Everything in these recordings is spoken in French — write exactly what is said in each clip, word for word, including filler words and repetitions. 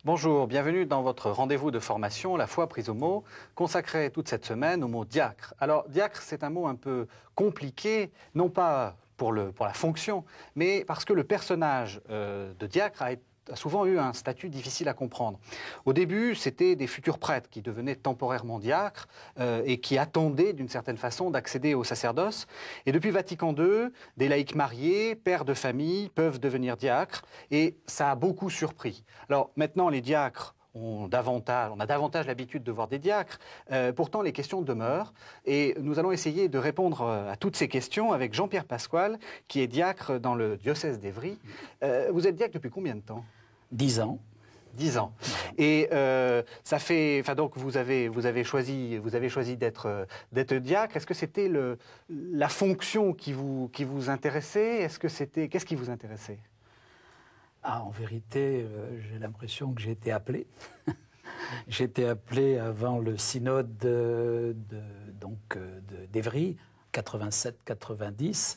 Bonjour, bienvenue dans votre rendez-vous de formation, La foi prise au mot, consacré toute cette semaine au mot diacre. Alors, diacre, c'est un mot un peu compliqué, non pas pour, le, pour la fonction, mais parce que le personnage euh, de diacre a été a souvent eu un statut difficile à comprendre. Au début, c'était des futurs prêtres qui devenaient temporairement diacres euh, et qui attendaient d'une certaine façon d'accéder au sacerdoce. Et depuis Vatican deux, des laïcs mariés, pères de famille, peuvent devenir diacres et ça a beaucoup surpris. Alors maintenant, les diacres ont davantage, on a davantage l'habitude de voir des diacres. Euh, pourtant, les questions demeurent. Et nous allons essayer de répondre à toutes ces questions avec Jean-Pierre Pasquale, qui est diacre dans le diocèse d'Évry. Euh, vous êtes diacre depuis combien de temps ? Dix ans. Dix ans. Et euh, ça fait, enfin donc vous avez vous avez choisi vous avez choisi d'être d'être diacre. Est-ce que c'était le la fonction qui vous qui vous intéressait ? Est-ce que c'était qu'est-ce qui vous intéressait ? Ah, en vérité, euh, j'ai l'impression que j'ai été appelé. J'ai été appelé avant le synode de, de, donc, de, d'Évry, quatre-vingt-sept quatre-vingt-dix,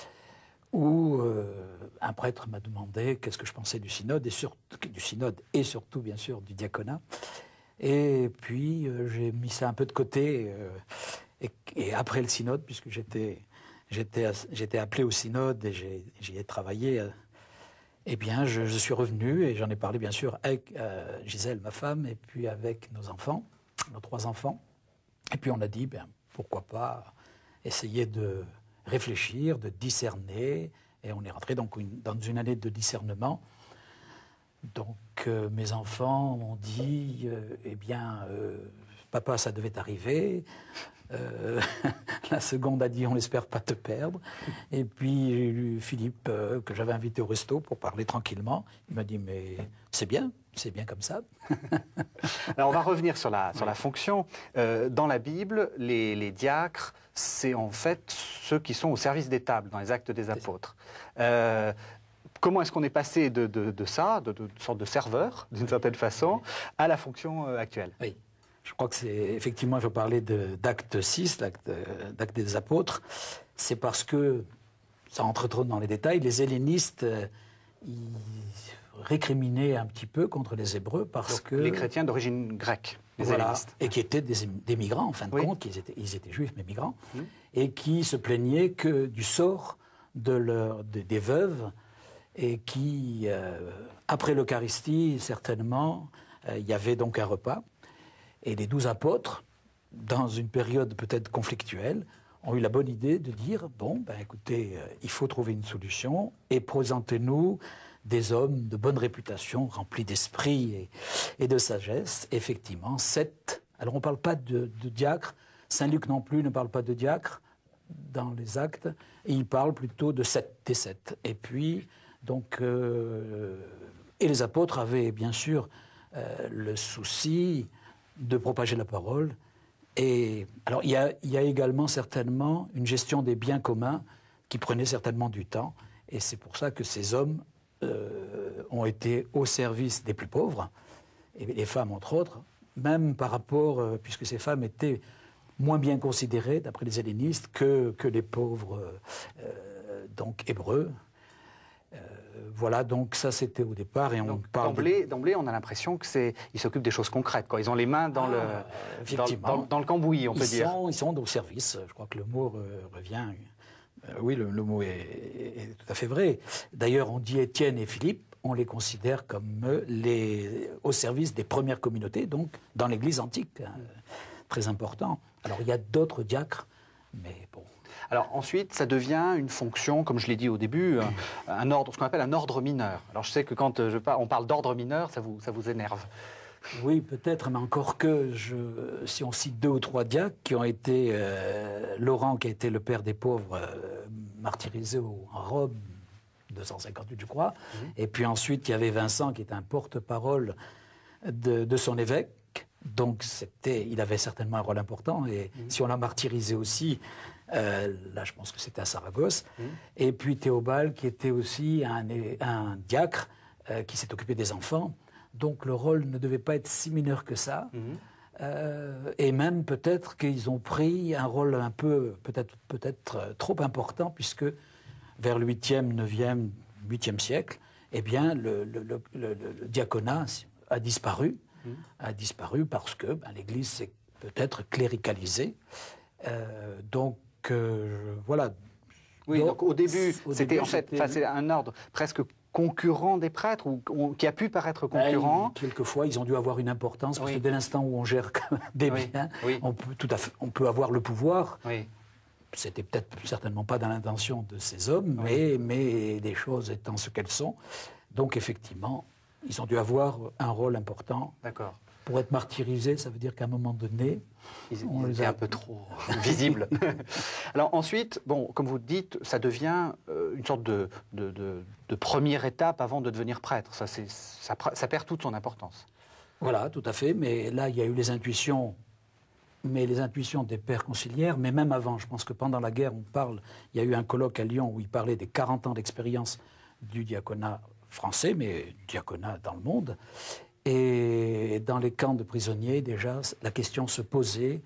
où euh, un prêtre m'a demandé qu'est-ce que je pensais du synode, et sur, du synode et surtout, bien sûr, du diaconat. Et puis, euh, j'ai mis ça un peu de côté. Euh, et, et après le synode, puisque j'étais, j'étais, j'étais appelé au synode et j'ai, j'y ai travaillé... Euh, Eh bien, je, je suis revenu et j'en ai parlé, bien sûr, avec euh, Gisèle, ma femme, et puis avec nos enfants, nos trois enfants. Et puis on a dit, ben, pourquoi pas essayer de réfléchir, de discerner. Et on est rentré donc une, dans une année de discernement. Donc euh, mes enfants m'ont dit, euh, eh bien, euh, papa, ça devait arriver. Euh, la seconde a dit on n'espère pas te perdre. Et puis j'ai eu Philippe euh, que j'avais invité au resto pour parler tranquillement. Il m'a dit mais c'est bien, c'est bien comme ça. Alors on va revenir sur la, sur la fonction. Euh, dans la Bible, les, les diacres, c'est en fait ceux qui sont au service des tables dans les Actes des Apôtres. Euh, Comment est-ce qu'on est passé de, de, de ça, de, de, de sorte de serveur, d'une certaine façon, à la fonction euh, actuelle ? Oui. Je crois que c'est effectivement, il faut parler de, d'acte six, d'acte, d'acte des apôtres. C'est parce que, ça entre trop dans les détails, les hellénistes, euh, ils récriminaient un petit peu contre les Hébreux parce Donc, que... Les chrétiens d'origine grecque, les voilà, hellénistes. et qui étaient des, des migrants, en fin de oui. compte, ils étaient, ils étaient juifs mais migrants, mmh. et qui se plaignaient que du sort de leur, de, des veuves, et qui, euh, après l'Eucharistie, certainement, euh, il y avait donc un repas. Et les douze apôtres, dans une période peut-être conflictuelle, ont eu la bonne idée de dire, bon, ben écoutez, euh, il faut trouver une solution, et présentez-nous des hommes de bonne réputation, remplis d'esprit et, et de sagesse. Effectivement, sept. Alors on ne parle pas de, de diacre, Saint Luc non plus ne parle pas de diacre dans les actes, et il parle plutôt de sept, des sept. Et puis, donc, euh, et les apôtres avaient bien sûr euh, le souci de propager la parole. Et alors, il y a, il y a également certainement une gestion des biens communs qui prenait certainement du temps. Et c'est pour ça que ces hommes euh, ont été au service des plus pauvres, et les femmes entre autres, même par rapport, euh, puisque ces femmes étaient moins bien considérées, d'après les hellénistes, que, que les pauvres euh, donc hébreux. Euh, voilà, donc ça c'était au départ et on donc, parle d'emblée, de... d'emblée, on a l'impression que c'est ils s'occupent des choses concrètes, quoi. Ils ont les mains dans ah, le dans, dans, dans le cambouis, on ils peut sont, dire. Ils sont au service. Je crois que le mot euh, revient. Euh, oui, le, le mot est, est, est tout à fait vrai. D'ailleurs, on dit Étienne et Philippe, on les considère comme les au service des premières communautés, donc dans l'Église antique, hein, très important. Alors il y a d'autres diacres, mais bon. Alors ensuite, ça devient une fonction, comme je l'ai dit au début, un, un ordre, ce qu'on appelle un ordre mineur. Alors je sais que quand je par, on parle d'ordre mineur, ça vous, ça vous énerve. Oui, peut-être, mais encore que je, si on cite deux ou trois diacres qui ont été euh, Laurent, qui a été le père des pauvres, euh, martyrisé au, en Rome, deux cent cinquante-huit, je crois, mmh. Et puis ensuite il y avait Vincent qui est un porte-parole de, de son évêque. Donc c'était, il avait certainement un rôle important, et mmh. si on l'a martyrisé aussi, euh, là je pense que c'était à Saragosse, mmh. Et puis Théobald qui était aussi un, un diacre euh, qui s'est occupé des enfants, donc le rôle ne devait pas être si mineur que ça, mmh. euh, et même peut-être qu'ils ont pris un rôle un peu, peut-être, peut-être trop important, puisque vers le huitième, neuvième, huitième siècle, eh bien le, le, le, le, le diaconat a disparu, mmh. a disparu parce que ben, l'Église s'est peut-être cléricalisée. Euh, donc, euh, voilà. Oui, donc, donc au début, c'était en fait c'était... un ordre presque concurrent des prêtres, ou, ou qui a pu paraître concurrent. Ben, quelquefois, ils ont dû avoir une importance, parce oui. que dès l'instant où on gère des oui. biens, oui. On, peut, tout à fait, on peut avoir le pouvoir. Oui. C'était peut-être certainement pas dans l'intention de ces hommes, oui. mais, mais des choses étant ce qu'elles sont. Donc effectivement, ils ont dû avoir un rôle important. D'accord. Pour être martyrisés, ça veut dire qu'à un moment donné, ils, on ils les étaient a... un peu trop visibles. Alors ensuite, bon, comme vous le dites, ça devient euh, une sorte de, de, de, de première étape avant de devenir prêtre. Ça, c'est, ça, ça perd toute son importance. Voilà, tout à fait. Mais là, il y a eu les intuitions, mais les intuitions des pères conciliaires. Mais même avant, je pense que pendant la guerre, on parle. Il y a eu un colloque à Lyon où il parlait des quarante ans d'expérience du diaconat français, mais du diaconat dans le monde. Et dans les camps de prisonniers, déjà, la question se posait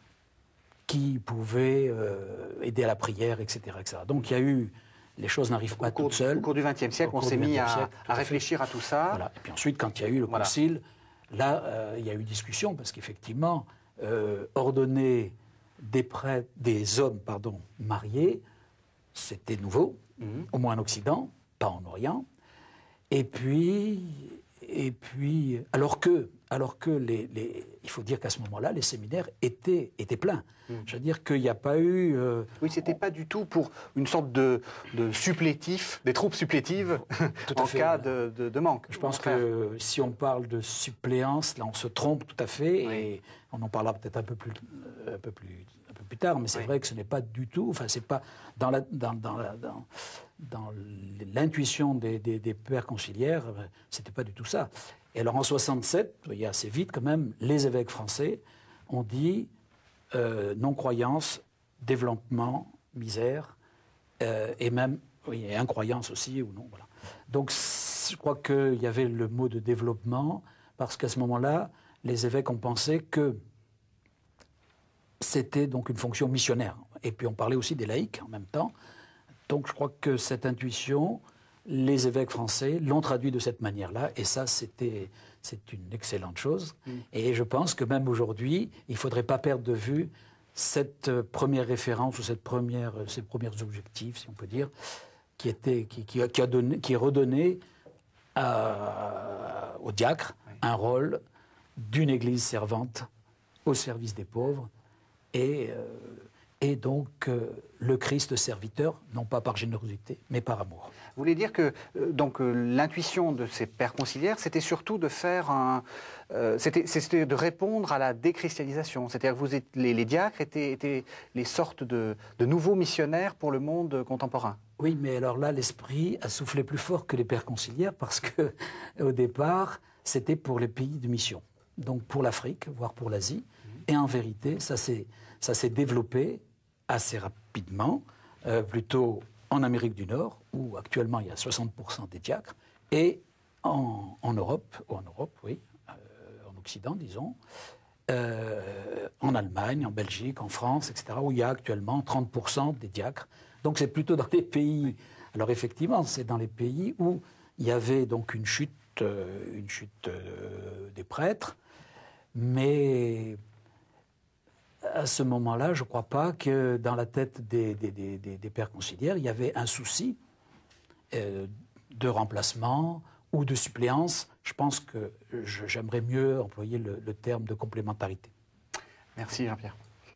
qui pouvait euh, aider à la prière, et cetera, et cetera. Donc il y a eu, les choses n'arrivent pas cours, toutes seules. Au cours du vingtième siècle, on s'est mis à, siècle, à réfléchir à tout ça. Voilà. Et puis ensuite, quand il y a eu le voilà. concile, là, euh, il y a eu discussion, parce qu'effectivement, euh, ordonner des prêtres, des hommes, pardon, mariés, c'était nouveau, mmh. au moins en Occident, pas en Orient. Et puis... Et puis, alors que, alors que les, les, il faut dire qu'à ce moment-là, les séminaires étaient, étaient pleins. Mmh. Je veux dire qu'il n'y a pas eu... Euh, oui, ce n'était on... pas du tout pour une sorte de, de supplétif, des troupes supplétives tout en fait, cas de, de, de manque. Je pense que si on parle de suppléance, là, on se trompe tout à fait, oui. et on en parlera peut-être un peu plus, un peu plus, un peu plus tard, mais c'est oui. vrai que ce n'est pas du tout... Enfin, c'est pas... Dans la... Dans, dans la dans, dans l'intuition des, des, des pères conciliaires, c'était pas du tout ça. Et alors en soixante-sept, vous voyez, assez vite quand même, les évêques français ont dit euh, non-croyance, développement, misère, euh, et même, oui, et incroyance aussi, ou non, voilà. Donc je crois qu'il y avait le mot de développement, parce qu'à ce moment-là, les évêques ont pensé que c'était donc une fonction missionnaire. Et puis on parlait aussi des laïcs en même temps. Donc je crois que cette intuition, les évêques français l'ont traduit de cette manière-là, et ça, c'était, c'est une excellente chose. Mmh. Et je pense que même aujourd'hui, il ne faudrait pas perdre de vue cette première référence, ou cette première, ces premiers objectifs, si on peut dire, qui, était, qui, qui, qui, a donné, qui est redonné à, au diacre oui. un rôle d'une église servante au service des pauvres, et... Euh, Et donc, euh, le Christ serviteur, non pas par générosité, mais par amour. Vous voulez dire que euh, donc, euh, l'intuition de ces pères conciliaires, c'était surtout de faire un... Euh, c'était, c'était de répondre à la déchristianisation. C'est-à-dire que vous êtes, les, les diacres étaient, étaient les sortes de, de nouveaux missionnaires pour le monde contemporain. Oui, mais alors là, l'esprit a soufflé plus fort que les pères conciliaires, parce qu'au départ, c'était pour les pays de mission. Donc pour l'Afrique, voire pour l'Asie. Mmh. Et en vérité, ça s'est, ça s'est développé assez rapidement, euh, plutôt en Amérique du Nord, où actuellement il y a soixante pour cent des diacres, et en, en Europe, ou en Europe, oui, euh, en Occident, disons, euh, en Allemagne, en Belgique, en France, et cetera, où il y a actuellement trente pour cent des diacres. Donc c'est plutôt dans des pays... Alors effectivement, c'est dans les pays où il y avait donc une chute, euh, une chute euh, des prêtres, mais... À ce moment-là, je ne crois pas que dans la tête des, des, des, des pères conciliaires, il y avait un souci euh, de remplacement ou de suppléance. Je pense que je, j'aimerais mieux employer le, le terme de complémentarité. Merci Jean-Pierre.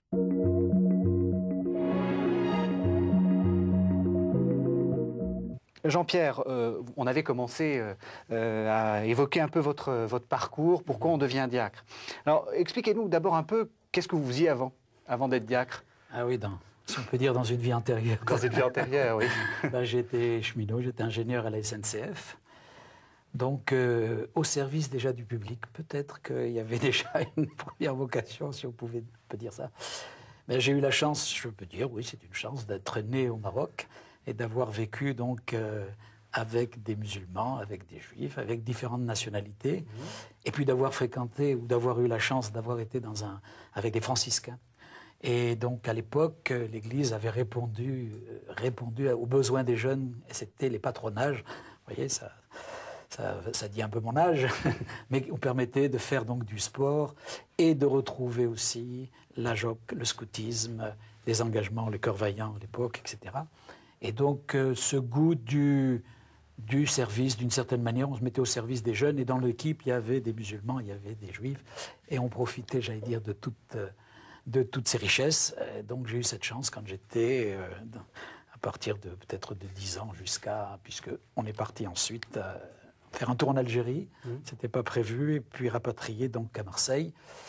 Jean-Pierre, euh, on avait commencé euh, à évoquer un peu votre, votre parcours, pourquoi on devient diacre. Alors, expliquez-nous d'abord un peu, qu'est-ce que vous faisiez avant, avant d'être diacre? Ah oui, dans, si on peut dire dans une vie antérieure. Dans une vie antérieure, oui. Ben, j'étais cheminot, j'étais ingénieur à la S N C F. Donc, euh, au service déjà du public, peut-être qu'il y avait déjà une première vocation, si on pouvait on peut dire ça. Mais j'ai eu la chance, je peux dire, oui, c'est une chance d'être né au Maroc et d'avoir vécu donc euh, avec des musulmans, avec des juifs, avec différentes nationalités, mmh. et puis d'avoir fréquenté ou d'avoir eu la chance d'avoir été dans un, avec des franciscains. Et donc à l'époque, l'Église avait répondu, répondu aux besoins des jeunes, et c'était les patronages. Vous voyez, ça, ça, ça dit un peu mon âge, mais on permettait de faire donc du sport et de retrouver aussi la joc, le scoutisme, les engagements, les cœurs vaillants à l'époque, et cetera. Et donc euh, ce goût du, du service, d'une certaine manière, on se mettait au service des jeunes, et dans l'équipe, il y avait des musulmans, il y avait des juifs, et on profitait, j'allais dire, de toutes, de toutes ces richesses. Et donc j'ai eu cette chance quand j'étais, euh, à partir de peut-être de dix ans jusqu'à, puisqu'on est parti ensuite euh, faire un tour en Algérie, mmh. C'était pas prévu, et puis rapatrié donc à Marseille,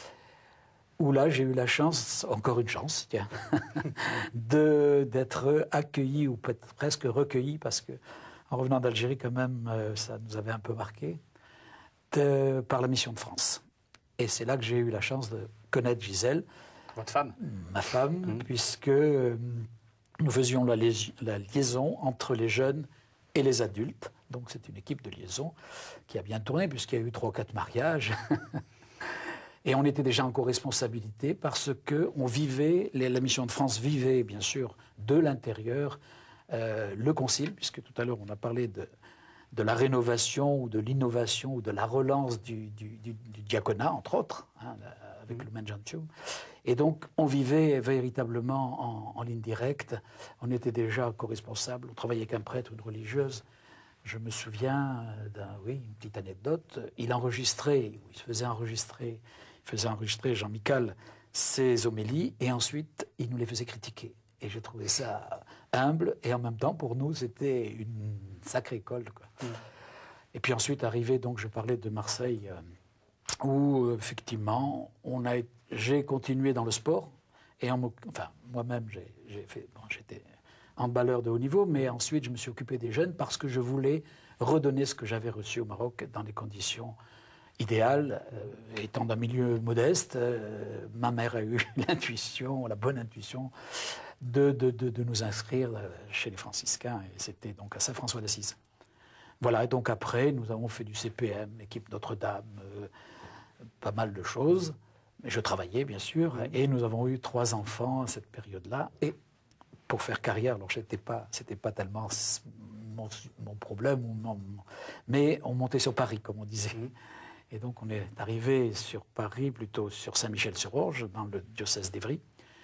où là j'ai eu la chance, encore une chance, tiens, de, d'être accueilli, ou peut-être presque recueilli, parce que en revenant d'Algérie, quand même, ça nous avait un peu marqué, de, par la Mission de France. Et c'est là que j'ai eu la chance de connaître Gisèle. Votre femme? Ma femme, mmh. puisque euh, nous faisions la, lis- la liaison entre les jeunes et les adultes. Donc c'est une équipe de liaison qui a bien tourné, puisqu'il y a eu trois ou quatre mariages. Et on était déjà en co-responsabilité parce qu'on vivait, les, la Mission de France vivait, bien sûr, de l'intérieur, Euh, le concile, puisque tout à l'heure on a parlé de, de la rénovation ou de l'innovation ou de la relance du, du, du, du diaconat, entre autres, hein, avec mmh. le Lumen Gentium. Et donc on vivait véritablement en, en ligne directe. On était déjà co-responsable. On travaillait avec un prêtre ou une religieuse. Je me souviens d'un, oui, une petite anecdote. Il enregistrait, il se faisait enregistrer, il faisait enregistrer Jean Mical ses homélies et ensuite il nous les faisait critiquer. Et j'ai trouvé ça humble, et en même temps, pour nous, c'était une sacrée école, quoi. Mmh. Et puis ensuite, arrivé, donc, je parlais de Marseille, euh, où, effectivement, on a, j'ai continué dans le sport, et en, enfin, moi-même, j'ai, j'ai fait, bon, j'étais handballeur de haut niveau, mais ensuite, je me suis occupé des jeunes parce que je voulais redonner ce que j'avais reçu au Maroc dans des conditions idéal, euh, étant d'un milieu modeste, euh, ma mère a eu l'intuition, la bonne intuition, de, de, de, de nous inscrire chez les franciscains, et c'était donc à Saint-François d'Assise. Voilà, et donc après, nous avons fait du C P M, équipe Notre-Dame, euh, pas mal de choses, mais je travaillais bien sûr, et nous avons eu trois enfants à cette période-là, et pour faire carrière, alors c'était pas, c'était pas tellement mon, mon problème, mon, mais on montait sur Paris, comme on disait. Et donc on est arrivé sur Paris, plutôt sur Saint-Michel-sur-Orge, dans le diocèse d'Évry,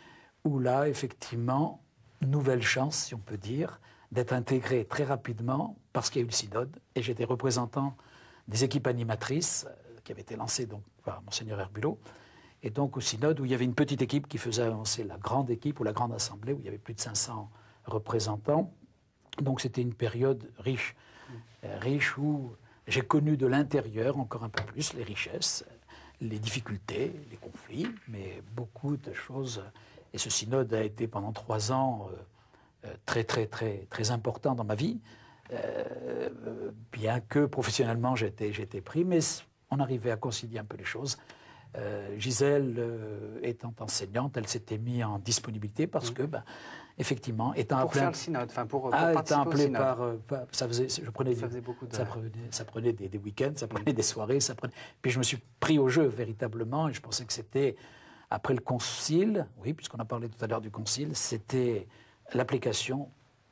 où là, effectivement, nouvelle chance, si on peut dire, d'être intégré très rapidement, parce qu'il y a eu le synode, et j'étais représentant des équipes animatrices, euh, qui avaient été lancées donc, par Monseigneur Herbulot, et donc au synode, où il y avait une petite équipe qui faisait avancer la grande équipe, ou la grande assemblée, où il y avait plus de cinq cents représentants. Donc c'était une période riche, euh, riche où j'ai connu de l'intérieur encore un peu plus les richesses, les difficultés, les conflits, mais beaucoup de choses. Et ce synode a été pendant trois ans euh, très, très, très, très important dans ma vie, euh, bien que professionnellement j'étais, j'étais pris, mais on arrivait à concilier un peu les choses. Euh, Gisèle, euh, étant enseignante, elle s'était mise en disponibilité parce mmh. que, ben, effectivement, étant pour appelée... faire le synode, enfin pour, pour ah, participer étant appelé au synode. par, euh, par... Ça faisait, je prenais, ça faisait beaucoup de... Ça prenait, ça prenait des, des week-ends, ça prenait mmh. des soirées, ça prenait... Puis je me suis pris au jeu, véritablement, et je pensais que c'était, après le concile, oui, puisqu'on a parlé tout à l'heure du concile, c'était l'application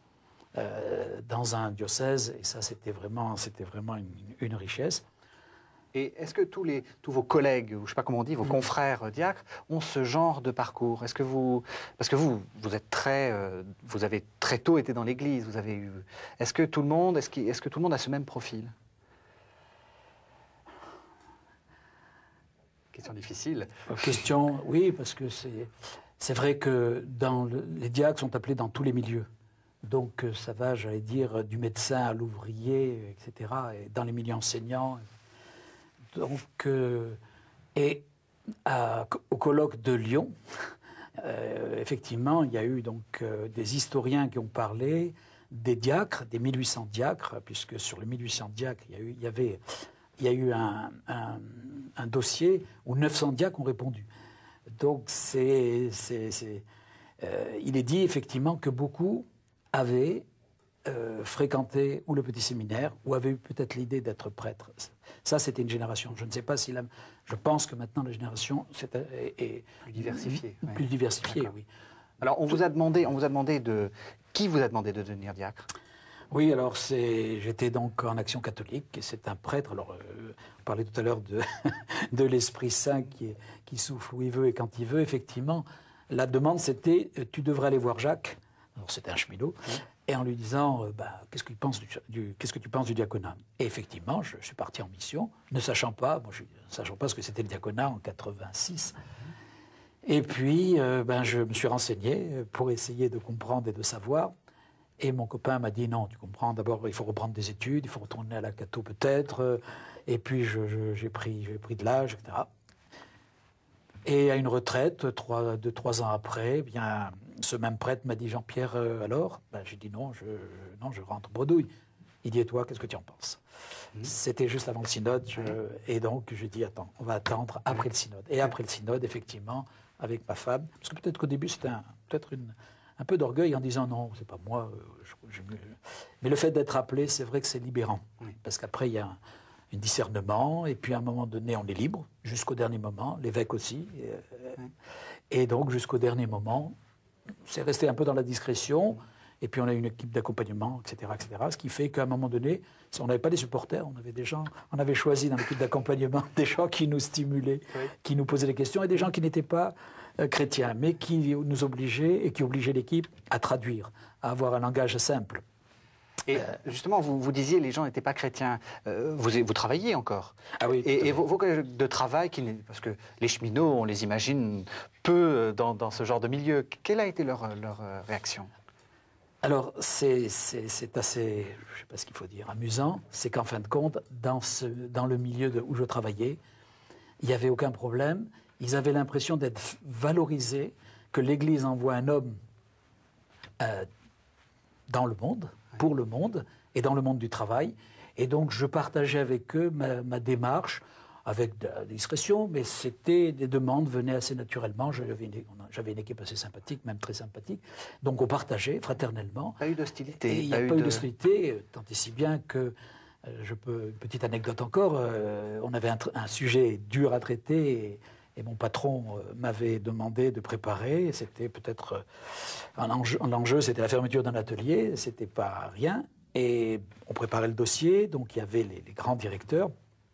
euh, dans un diocèse, et ça, c'était vraiment, c'était vraiment une, une richesse. Et est-ce que tous, les, tous vos collègues, ou je ne sais pas comment on dit, vos mmh. confrères diacres, ont ce genre de parcours? Est-ce que vous, parce que vous, vous êtes très, euh, vous avez très tôt été dans l'Église, vous avez eu. Est-ce que tout le monde, est-ce que, est-ce que tout le monde a ce même profil? Question difficile. Question, oui, parce que c'est, c'est vrai que dans le, les diacres sont appelés dans tous les milieux. Donc ça va, j'allais dire, du médecin à l'ouvrier, et cetera, et dans les milieux enseignants. Donc, euh, et à, au colloque de Lyon, euh, effectivement, il y a eu donc euh, des historiens qui ont parlé des diacres, des mille huit cents diacres, puisque sur les mille huit cents diacres, il y a eu, il y avait, il y a eu un, un, un dossier où neuf cents diacres ont répondu. Donc, c'est, c'est, c'est, euh, il est dit effectivement que beaucoup avaient euh, fréquenté ou le petit séminaire, ou avaient eu peut-être l'idée d'être prêtre. Ça, c'était une génération. Je ne sais pas si la... Je pense que maintenant, la génération est, est, est plus diversifiée. Plus oui. diversifiée, oui. Alors, on vous a demandé, on vous a demandé de... Qui vous a demandé de devenir diacre? Oui, alors j'étais donc en Action catholique et c'est un prêtre. Alors, euh, on parlait tout à l'heure de, de l'Esprit Saint qui, qui souffle où il veut et quand il veut. Effectivement, la demande c'était euh, tu devrais aller voir Jacques. Alors c'était un cheminot. Oui. Et en lui disant euh, bah, qu'est-ce qu'il pense du, du, qu'est-ce que tu penses du diaconat. Et effectivement, je, je suis parti en mission, ne sachant pas, bon, je, ne sachant pas ce que c'était le diaconat en quatre-vingt-six. Et puis, euh, ben, je me suis renseigné pour essayer de comprendre et de savoir. Et mon copain m'a dit non, tu comprends, d'abord il faut reprendre des études, il faut retourner à la catho peut-être, et puis je, je, j'ai, pris, j'ai pris de l'âge, et cetera. Et à une retraite, trois, deux, trois ans après, eh bien, ce même prêtre m'a dit Jean-Pierre, euh, alors ben, j'ai dit non je, non, je rentre bredouille. Il dit et toi, qu'est-ce que tu en penses? Mmh. C'était juste avant le synode, je, et donc j'ai dit attends, on va attendre après le synode. Et après le synode, effectivement, avec ma femme, parce que peut-être qu'au début c'était un, peut-être une... un peu d'orgueil en disant non, c'est pas moi. Je, je, mais le fait d'être appelé, c'est vrai que c'est libérant. Oui. Parce qu'après, il y a un, un discernement, et puis à un moment donné, on est libre, jusqu'au dernier moment, l'évêque aussi. Et, oui. et donc, jusqu'au dernier moment, c'est resté un peu dans la discrétion, et puis on a une équipe d'accompagnement, et cetera, et cetera. Ce qui fait qu'à un moment donné, on n'avait pas des supporters, on avait des gens, on avait choisi dans l'équipe d'accompagnement des gens qui nous stimulaient, oui. qui nous posaient des questions, et des gens qui n'étaient pas chrétiens, mais qui nous obligeaient et qui obligeaient l'équipe à traduire, à avoir un langage simple. Et euh, justement, vous, vous disiez les gens n'étaient pas chrétiens. Euh, vous, vous travaillez encore. Ah oui. Et, et vos, vos collègues de travail, qui, parce que les cheminots, on les imagine peu dans, dans ce genre de milieu. Quelle a été leur, leur réaction? Alors, c'est, c'est, c'est assez, je ne sais pas ce qu'il faut dire, amusant. C'est qu'en fin de compte, dans, ce, dans le milieu de, où je travaillais, il n'y avait aucun problème. Ils avaient l'impression d'être valorisés, que l'Église envoie un homme euh, dans le monde, pour le monde, et dans le monde du travail. Et donc, je partageais avec eux ma, ma démarche, avec de la discrétion, mais c'était des demandes, venaient assez naturellement. J'avais une, j'avais une équipe assez sympathique, même très sympathique. Donc, on partageait fraternellement. Pas eu d'hostilité. Et il n'y a pas eu, eu de... d'hostilité, tant et si bien que, euh, je peux, une petite anecdote encore, euh, on avait un, un sujet dur à traiter, et, Et mon patron euh, m'avait demandé de préparer. C'était peut-être euh, un enjeu, un enjeu, c'était la fermeture d'un atelier, c'était pas rien. Et on préparait le dossier, donc il y avait les, les grands directeurs.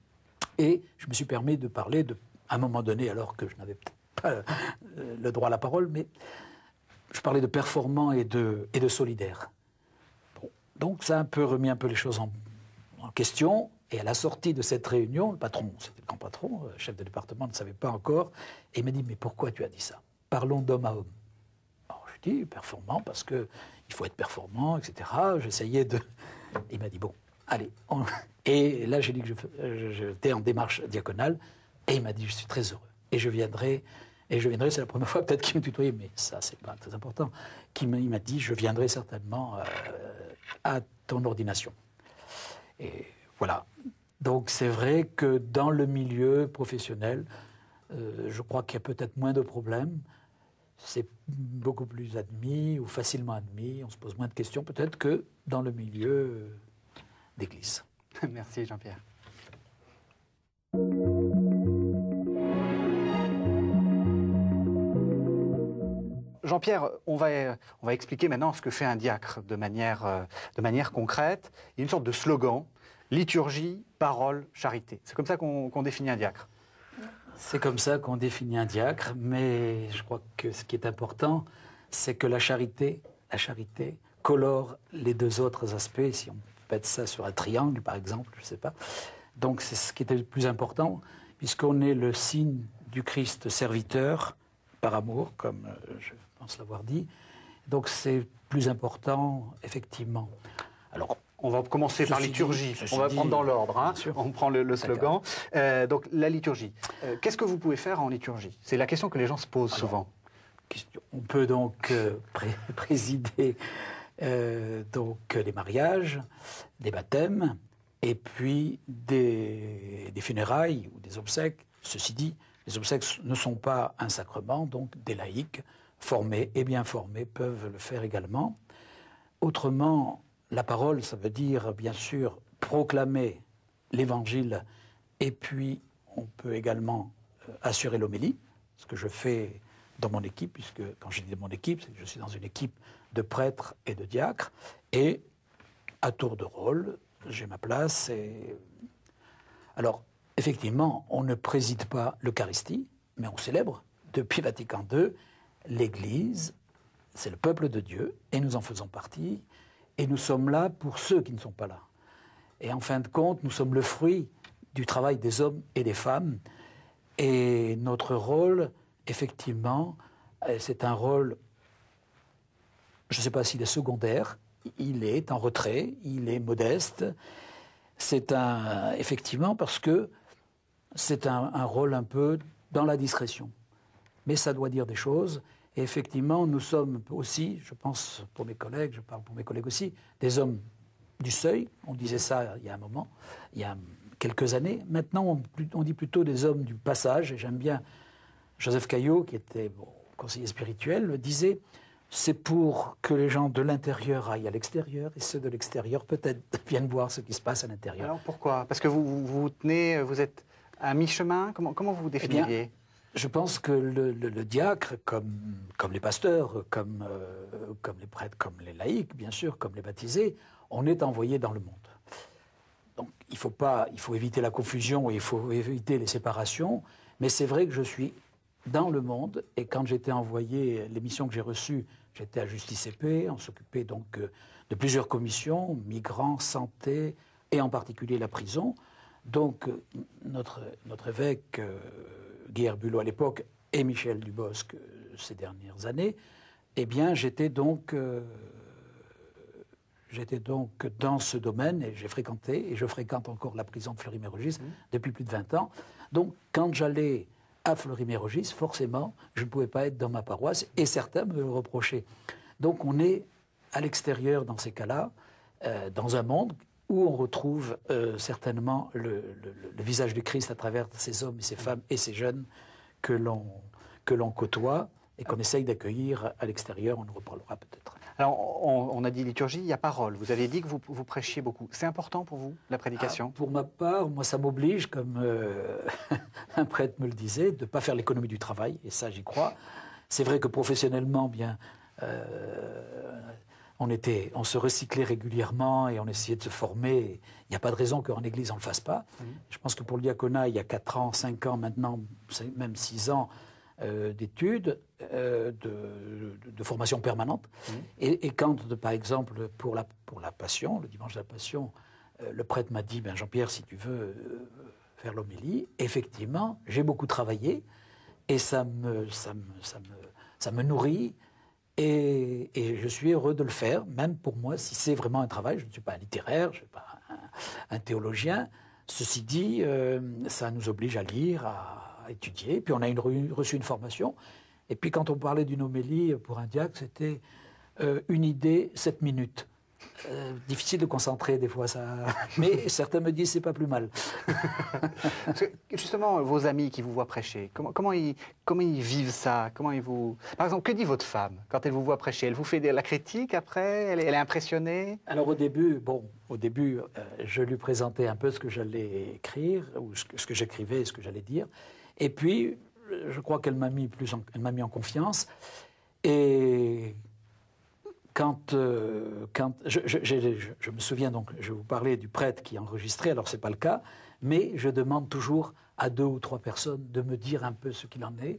Et je me suis permis de parler, de, à un moment donné, alors que je n'avais peut-être pas euh, le droit à la parole, mais je parlais de performant et de, et de solidaire. Bon, donc ça a un peu remis un peu les choses en, en question. Et à la sortie de cette réunion, le patron, c'était le grand patron, le chef de département, ne savait pas encore, et il m'a dit « Mais pourquoi tu as dit ça? Parlons d'homme à homme. » Alors je dis « Performant, parce qu'il faut être performant, et cetera » J'essayais de... Il m'a dit « Bon, allez. On... » Et là, j'ai dit que je, j'étais en démarche diaconale, et il m'a dit « Je suis très heureux, et je viendrai... » Et je viendrai, c'est la première fois peut-être qu'il me tutoyait, mais ça, c'est pas très important. Il m'a dit « Je viendrai certainement euh, à ton ordination. » Et voilà. Donc c'est vrai que dans le milieu professionnel, euh, je crois qu'il y a peut-être moins de problèmes. C'est beaucoup plus admis ou facilement admis. On se pose moins de questions peut-être que dans le milieu d'église. Merci Jean-Pierre. Jean-Pierre, on va, on va expliquer maintenant ce que fait un diacre de manière, de manière concrète. Il y a une sorte de slogan. Liturgie, parole, charité. C'est comme ça qu'on qu'on définit un diacre. C'est comme ça qu'on définit un diacre, mais je crois que ce qui est important, c'est que la charité, la charité colore les deux autres aspects. Si on peut mettre ça sur un triangle, par exemple, je ne sais pas. Donc c'est ce qui était le plus important, puisqu'on est le signe du Christ serviteur, par amour, comme je pense l'avoir dit. Donc c'est plus important, effectivement. Alors, on va commencer ceci par liturgie, dit, on va dit, prendre dans l'ordre, hein. On prend le, le slogan. Euh, donc la liturgie. Euh, Qu'est-ce que vous pouvez faire en liturgie? C'est la question que les gens se posent Alors, souvent. On peut donc euh, pré présider euh, donc, les mariages, des baptêmes, et puis des, des funérailles ou des obsèques. Ceci dit, les obsèques ne sont pas un sacrement, donc des laïcs formés et bien formés peuvent le faire également. Autrement, la parole, ça veut dire, bien sûr, proclamer l'Évangile, et puis on peut également euh, assurer l'homélie, ce que je fais dans mon équipe, puisque quand je dis de mon équipe, c'est que je suis dans une équipe de prêtres et de diacres, et à tour de rôle, j'ai ma place. Et... Alors, effectivement, on ne préside pas l'Eucharistie, mais on célèbre, depuis Vatican deux, l'Église, c'est le peuple de Dieu, et nous en faisons partie, et nous sommes là pour ceux qui ne sont pas là. Et en fin de compte, nous sommes le fruit du travail des hommes et des femmes, et notre rôle, effectivement, c'est un rôle, je ne sais pas s'il est secondaire, il est en retrait, il est modeste, c'est un, effectivement, parce que c'est un, un rôle un peu dans la discrétion. Mais ça doit dire des choses. Et effectivement, nous sommes aussi, je pense pour mes collègues, je parle pour mes collègues aussi, des hommes du seuil. On disait ça il y a un moment, il y a quelques années. Maintenant, on, on dit plutôt des hommes du passage. Et j'aime bien Joseph Caillot, qui était bon, conseiller spirituel, le disait, c'est pour que les gens de l'intérieur aillent à l'extérieur et ceux de l'extérieur peut-être viennent voir ce qui se passe à l'intérieur. Alors pourquoi? Parce que vous, vous vous tenez, vous êtes à mi-chemin. Comment, comment vous vous définiriez? Eh bien, je pense que le, le, le diacre, comme, comme les pasteurs, comme, euh, comme les prêtres, comme les laïcs, bien sûr, comme les baptisés, on est envoyé dans le monde. Donc il faut, pas, il faut éviter la confusion et il faut éviter les séparations. Mais c'est vrai que je suis dans le monde, et quand j'étais envoyé, les missions que j'ai reçues, j'étais à Justice et Paix, on s'occupait donc de plusieurs commissions, migrants, santé, et en particulier la prison. Donc notre, notre évêque, euh, Guy Herbulot à l'époque, et Michel Dubosc euh, ces dernières années, eh bien j'étais donc, euh, j'étais donc dans ce domaine, et j'ai fréquenté, et je fréquente encore la prison de Fleury-Mérogis mmh. depuis plus de vingt ans. Donc quand j'allais à Fleury-Mérogis, forcément, je ne pouvais pas être dans ma paroisse, et certains me le reprochaient. Donc on est à l'extérieur dans ces cas-là, euh, dans un monde où on retrouve euh, certainement le, le, le visage du Christ à travers ces hommes et ces femmes et ces jeunes que l'on que l'on côtoie et qu'on essaye d'accueillir à l'extérieur. On en reparlera peut-être. Alors, on, on a dit liturgie, il y a parole. Vous avez dit que vous, vous prêchiez beaucoup. C'est important pour vous, la prédication? ah, Pour ma part, moi, ça m'oblige, comme euh, un prêtre me le disait, de ne pas faire l'économie du travail, et ça, j'y crois. C'est vrai que professionnellement, bien, euh, on, était, on se recyclait régulièrement et on essayait de se former. Il n'y a pas de raison qu'en Église, on ne le fasse pas. Mmh. Je pense que pour le diaconat, il y a quatre ans, cinq ans maintenant, même six ans, Euh, d'études, euh, de, de, de formation permanente. Mmh. Et, et quand, de, par exemple, pour la, pour la Passion, le dimanche de la Passion, euh, le prêtre m'a dit, ben, Jean-Pierre, si tu veux euh, faire l'homélie, effectivement, j'ai beaucoup travaillé et ça me, ça me, ça me, ça me nourrit et, et je suis heureux de le faire, même pour moi, si c'est vraiment un travail. Je ne suis pas un littéraire, je ne suis pas un, un théologien. Ceci dit, euh, ça nous oblige à lire, à étudier, puis on a une, reçu une formation. Et puis quand on parlait d'une homélie pour un diacre, c'était euh, une idée, sept minutes. Euh, difficile de concentrer des fois, ça. Mais certains me disent c'est pas plus mal. Justement, vos amis qui vous voient prêcher, comment, comment, ils, comment ils vivent ça? Comment ils vous... Par exemple, que dit votre femme quand elle vous voit prêcher? Elle vous fait de la critique après? Elle, elle est impressionnée? Alors au début, bon, au début, euh, je lui présentais un peu ce que j'allais écrire, ou ce que, ce que j'écrivais, ce que j'allais dire. Et puis, je crois qu'elle m'a mis, plus en, elle m'a mis en confiance. Et quand, euh, quand je, je, je, je me souviens donc, je vous parlais du prêtre qui enregistrait, alors ce n'est pas le cas, mais je demande toujours à deux ou trois personnes de me dire un peu ce qu'il en est.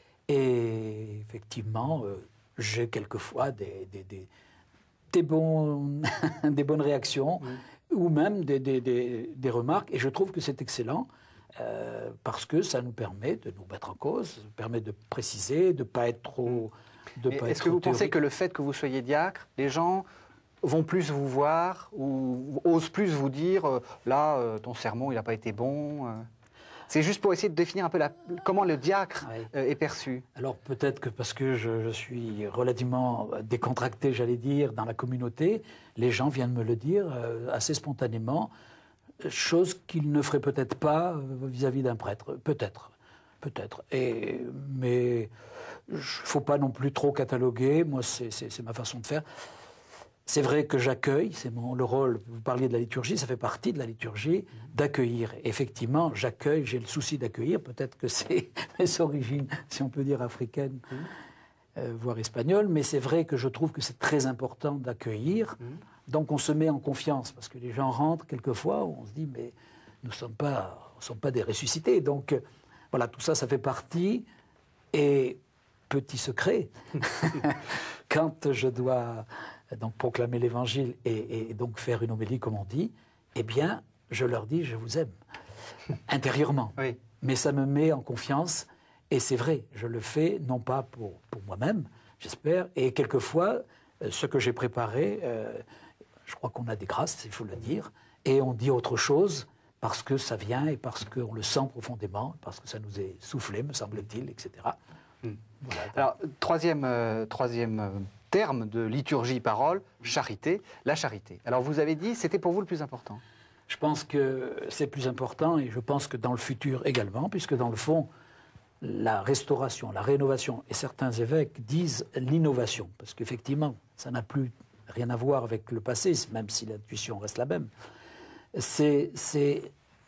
Et effectivement, euh, j'ai quelquefois des, des, des, des, bons, des bonnes réactions, mmh. ou même des, des, des, des remarques, et je trouve que c'est excellent. Euh, parce que ça nous permet de nous mettre en cause, ça nous permet de préciser, de ne pas être trop... Est-ce que vous théorique. pensez que le fait que vous soyez diacre, les gens vont plus vous voir ou osent plus vous dire euh, là, euh, ton sermon, il n'a pas été bon euh. C'est juste pour essayer de définir un peu la, comment le diacre oui. euh, est perçu. Alors peut-être que parce que je, je suis relativement décontracté, j'allais dire, dans la communauté, les gens viennent me le dire euh, assez spontanément. Chose qu'ils ne feraient peut-être pas vis-à-vis d'un prêtre, peut-être, peut-être. Et, mais il ne faut pas non plus trop cataloguer, moi c'est, c'est, c'est ma façon de faire. C'est vrai que j'accueille, c'est mon, le rôle, vous parliez de la liturgie, ça fait partie de la liturgie, d'accueillir. Effectivement, j'accueille, j'ai le souci d'accueillir, peut-être que c'est mes origines, si on peut dire, africaines, mmh. euh, voire espagnoles, mais c'est vrai que je trouve que c'est très important d'accueillir, mmh. Donc on se met en confiance, parce que les gens rentrent quelquefois, où on se dit, mais nous ne sommes pas, nous sommes pas des ressuscités. Donc euh, voilà, tout ça, ça fait partie. Et petit secret, quand je dois donc proclamer l'Évangile et, et donc faire une homélie, comme on dit, eh bien, je leur dis, je vous aime, intérieurement. Oui. Mais ça me met en confiance, et c'est vrai, je le fais non pas pour, pour moi-même, j'espère, et quelquefois, ce que j'ai préparé, euh, je crois qu'on a des grâces, il faut le dire, et on dit autre chose parce que ça vient et parce qu'on le sent profondément, parce que ça nous est soufflé, me semble-t-il, et cetera. Mm. Voilà. Alors, troisième, euh, troisième euh, terme de liturgie, parole, charité, la charité. Alors, vous avez dit, c'était pour vous le plus important. Je pense que c'est plus important, et je pense que dans le futur également, puisque dans le fond, la restauration, la rénovation, et certains évêques disent l'innovation, parce qu'effectivement, ça n'a plus rien à voir avec le passé, même si l'intuition reste la même. C'est, c'est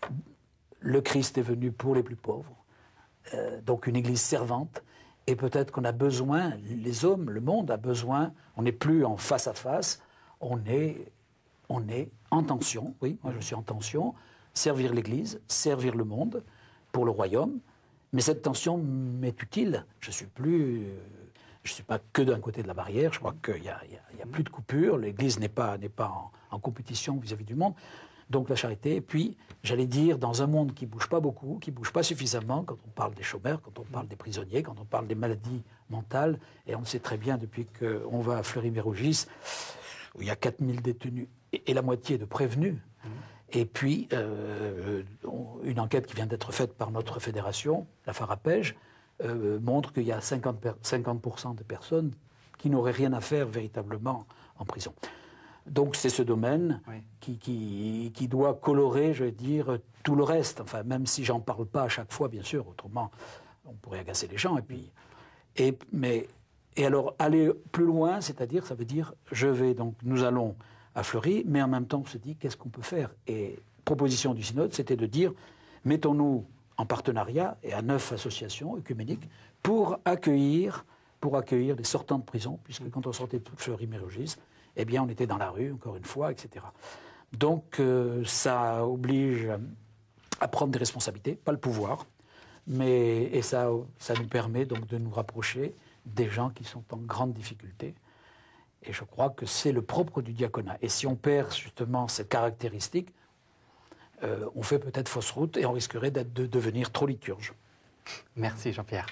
le Christ est venu pour les plus pauvres, euh, donc une église servante, et peut-être qu'on a besoin, les hommes, le monde a besoin, on n'est plus en face à face, on est, on est en tension, oui, moi je suis en tension, servir l'église, servir le monde, pour le royaume. Mais cette tension m'est utile. Je ne suis plus, je suis pas que d'un côté de la barrière. Je crois qu'il n'y a, a, a plus de coupure. L'Église n'est pas, n'est pas en, en compétition vis-à-vis du monde. Donc la charité. Et puis, j'allais dire, dans un monde qui ne bouge pas beaucoup, qui ne bouge pas suffisamment, quand on parle des chômeurs, quand on parle des prisonniers, quand on parle des maladies mentales, et on le sait très bien depuis qu'on va à Fleury-Mérogis, où il y a quatre mille détenus et, et la moitié de prévenus. Mmh. Et puis, euh, une enquête qui vient d'être faite par notre fédération, la Farapège, euh, montre qu'il y a cinquante pour cent de personnes qui n'auraient rien à faire véritablement en prison. Donc c'est ce domaine oui. qui, qui, qui doit colorer, je veux dire, tout le reste. Enfin, même si j'en parle pas à chaque fois, bien sûr, autrement on pourrait agacer les gens. Et puis, et, mais, et alors aller plus loin, c'est-à-dire, ça veut dire, je vais donc, nous allons à Fleury, mais en même temps, on se dit, qu'est-ce qu'on peut faire? Et proposition du synode, c'était de dire, mettons-nous en partenariat, et à neuf associations œcuméniques, pour accueillir, pour accueillir les sortants de prison, puisque quand on sortait de Fleury-Mérogis, eh bien, on était dans la rue, encore une fois, et cetera. Donc, euh, ça oblige à prendre des responsabilités, pas le pouvoir, mais, et ça, ça nous permet donc de nous rapprocher des gens qui sont en grande difficulté. Et je crois que c'est le propre du diaconat. Et si on perd justement cette caractéristique, euh, on fait peut-être fausse route et on risquerait d'être, de devenir trop liturge. Merci Jean-Pierre.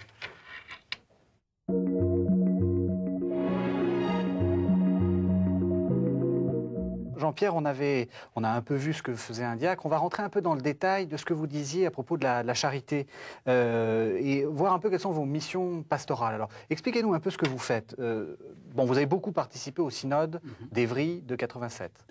Jean-Pierre, on, avait, on a un peu vu ce que faisait un diacre. On va rentrer un peu dans le détail de ce que vous disiez à propos de la, de la charité euh, et voir un peu quelles sont vos missions pastorales. Alors, expliquez-nous un peu ce que vous faites. Euh, bon, vous avez beaucoup participé au synode mm-hmm. d'Évry de quatre-vingt-sept.